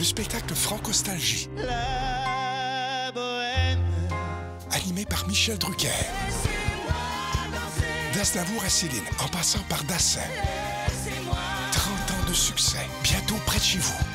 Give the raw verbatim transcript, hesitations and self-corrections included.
spectacle Francostalgie. La bohème. Animé par Michel Drucker. D'Aznavour à Céline, en passant par Dassin. trente ans de succès, bientôt près de chez vous.